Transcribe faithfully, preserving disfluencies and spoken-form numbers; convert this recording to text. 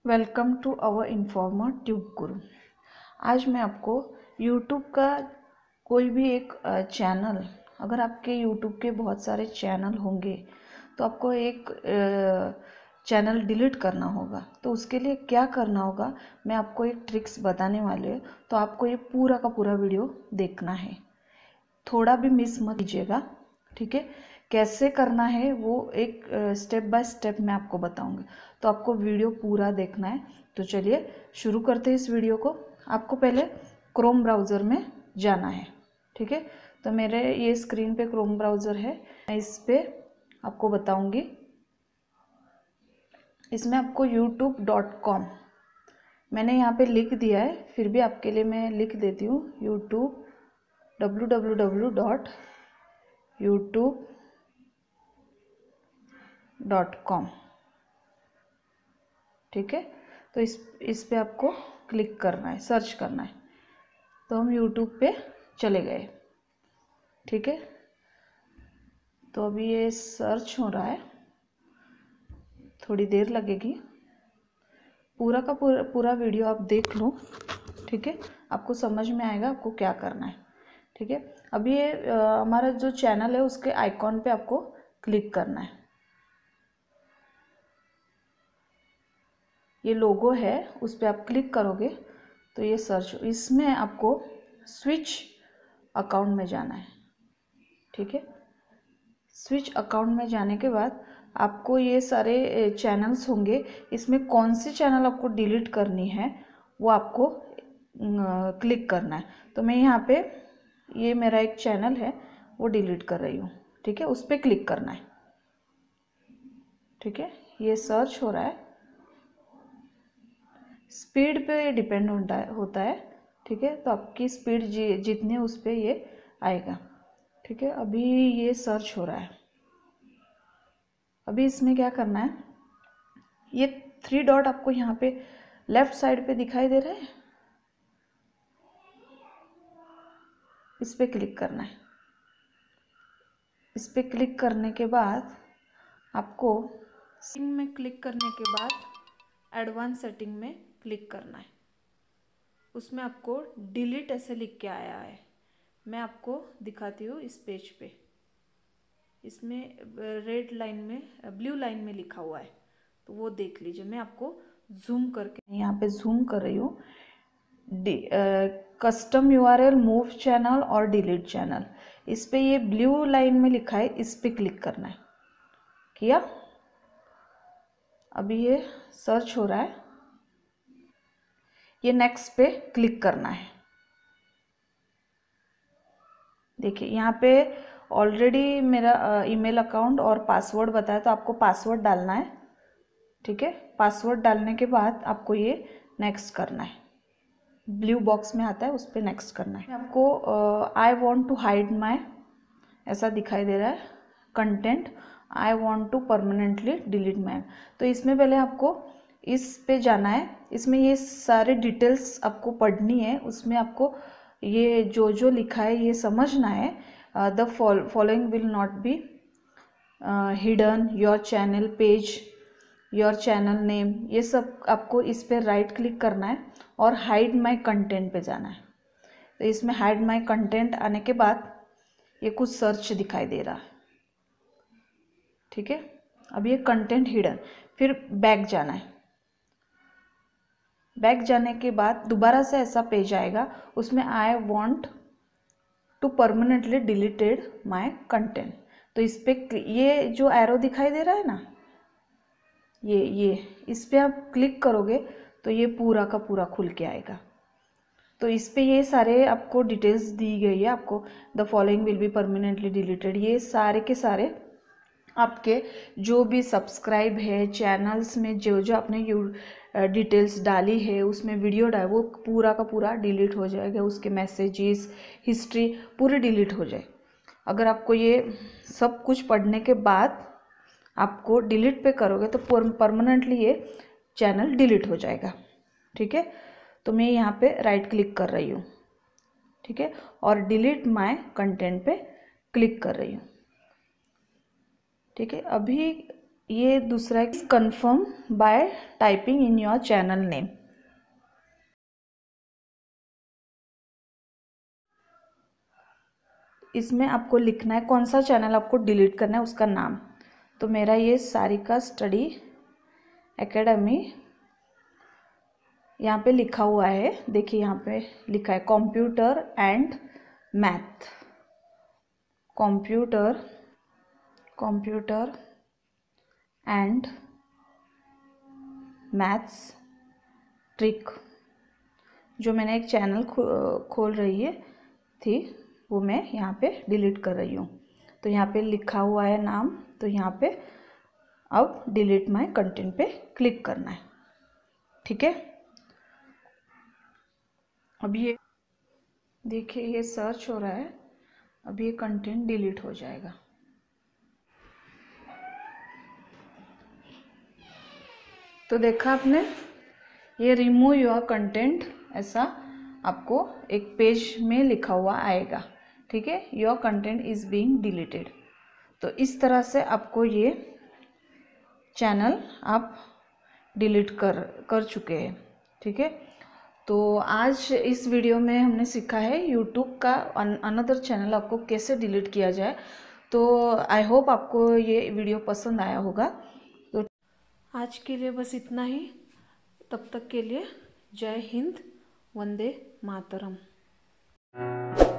Welcome to our informer tube guru. आज मैं आपको यूट्यूब का कोई भी एक चैनल, अगर आपके यूट्यूब के बहुत सारे चैनल होंगे तो आपको एक चैनल डिलीट करना होगा, तो उसके लिए क्या करना होगा मैं आपको एक ट्रिक्स बताने वाले हूँ। तो आपको ये पूरा का पूरा वीडियो देखना है, थोड़ा भी मिस मत कीजिएगा, ठीक है। कैसे करना है वो एक स्टेप बाय स्टेप मैं आपको बताऊंगी, तो आपको वीडियो पूरा देखना है। तो चलिए शुरू करते हैं इस वीडियो को। आपको पहले क्रोम ब्राउज़र में जाना है, ठीक है। तो मेरे ये स्क्रीन पे क्रोम ब्राउज़र है, मैं इस पर आपको बताऊंगी। इसमें आपको यूट्यूब डॉट कॉम मैंने यहाँ पे लिख दिया है, फिर भी आपके लिए मैं लिख देती हूँ YouTube W W W dot YouTube dot com, ठीक है। तो इस इस पे आपको क्लिक करना है, सर्च करना है। तो हम यूट्यूब पे चले गए, ठीक है। तो अभी ये सर्च हो रहा है, थोड़ी देर लगेगी। पूरा का पूरा पूरा वीडियो आप देख लो, ठीक है, आपको समझ में आएगा आपको क्या करना है, ठीक है। अभी ये हमारा जो चैनल है उसके आइकॉन पे आपको क्लिक करना है। ये लोगो है, उस पर आप क्लिक करोगे तो ये सर्च, इसमें आपको स्विच अकाउंट में जाना है, ठीक है। स्विच अकाउंट में जाने के बाद आपको ये सारे चैनल्स होंगे, इसमें कौन सी चैनल आपको डिलीट करनी है वो आपको क्लिक करना है। तो मैं यहाँ पे ये मेरा एक चैनल है वो डिलीट कर रही हूँ, ठीक है। उस पर क्लिक करना है, ठीक है। ये सर्च हो रहा है, स्पीड पे डिपेंड होता है होता है ठीक है। तो आपकी स्पीड जि, जितनी उस पर ये आएगा, ठीक है। अभी ये सर्च हो रहा है। अभी इसमें क्या करना है, ये थ्री डॉट आपको यहाँ पे लेफ्ट साइड पे दिखाई दे रहा है, इस पर क्लिक करना है। इस पर क्लिक करने के बाद आपको सेटिंग में क्लिक करने के बाद एडवांस सेटिंग में क्लिक करना है। उसमें आपको डिलीट ऐसे लिख के आया है, मैं आपको दिखाती हूँ इस पेज पे। इसमें रेड लाइन में, ब्लू लाइन में लिखा हुआ है, तो वो देख लीजिए। मैं आपको जूम करके यहाँ पे जूम कर रही हूँ। कस्टम यूआरएल, मूव चैनल और डिलीट चैनल, इस पे ये ब्लू लाइन में लिखा है, इस पे क्लिक करना है। किया? अभी ये सर्च हो रहा है, ये नेक्स्ट पे क्लिक करना है। देखिए यहाँ पे ऑलरेडी मेरा ईमेल अकाउंट और पासवर्ड बताया, तो आपको पासवर्ड डालना है, ठीक है। पासवर्ड डालने के बाद आपको ये नेक्स्ट करना है, ब्लू बॉक्स में आता है उस पर नेक्स्ट करना है। आपको I want to hide my ऐसा दिखाई दे रहा है content, I want to permanently delete my. तो इसमें पहले आपको इस पे जाना है, इसमें ये सारे डिटेल्स आपको पढ़नी है। उसमें आपको ये जो जो लिखा है ये समझना है। The following will not be hidden, your channel page, your channel name, ये सब आपको इस पर राइट क्लिक करना है और हाइड माई कंटेंट पे जाना है। तो इसमें हाइड माई कंटेंट आने के बाद ये कुछ सर्च दिखाई दे रहा है, ठीक है। अब ये कंटेंट हिडन, फिर बैक जाना है। बैक जाने के बाद दोबारा से ऐसा पेज आएगा, उसमें I want to permanently deleted my content. तो इस पर ये जो एरो दिखाई दे रहा है ना, ये ये इस पर आप क्लिक करोगे तो ये पूरा का पूरा खुल के आएगा। तो इस पे ये सारे आपको डिटेल्स दी गई है। आपको the following will be permanently deleted, ये सारे के सारे आपके जो भी सब्सक्राइब है चैनल्स में, जो जो आपने यू डिटेल्स डाली है उसमें वीडियो डाल, वो पूरा का पूरा डिलीट हो जाएगा। उसके मैसेजेस, हिस्ट्री पूरी डिलीट हो जाए। अगर आपको ये सब कुछ पढ़ने के बाद आपको डिलीट पे करोगे तो परमानेंटली ये चैनल डिलीट हो जाएगा, ठीक है। तो मैं यहाँ पे राइट क्लिक कर रही हूँ, ठीक है, और डिलीट माय कंटेंट पे क्लिक कर रही हूँ, ठीक है। अभी ये दूसरा है confirm by typing in your channel name. इसमें आपको लिखना है कौन सा चैनल आपको डिलीट करना है, उसका नाम। तो मेरा ये सारिका स्टडी एकेडमी यहाँ पे लिखा हुआ है, देखिए यहाँ पे लिखा है computer and math, computer computer and maths trick. जो मैंने एक चैनल खो, खोल रही है थी वो मैं यहाँ पे डिलीट कर रही हूँ। तो यहाँ पे लिखा हुआ है नाम, तो यहाँ पे अब डिलीट माय कंटेंट पे क्लिक करना है। ठीक है, अब ये देखिए ये सर्च हो रहा है, अब ये कंटेंट डिलीट हो जाएगा। तो देखा आपने, ये रिमूव योर कंटेंट ऐसा आपको एक पेज में लिखा हुआ आएगा। ठीक है, your content is being deleted. तो इस तरह से आपको ये चैनल आप डिलीट कर कर चुके हैं। ठीक है, तो आज इस वीडियो में हमने सीखा है यूट्यूब का अनदर चैनल आपको कैसे डिलीट किया जाए। तो आई होप आपको ये वीडियो पसंद आया होगा। तो आज के लिए बस इतना ही, तब तक के लिए जय हिंद, वंदे मातरम।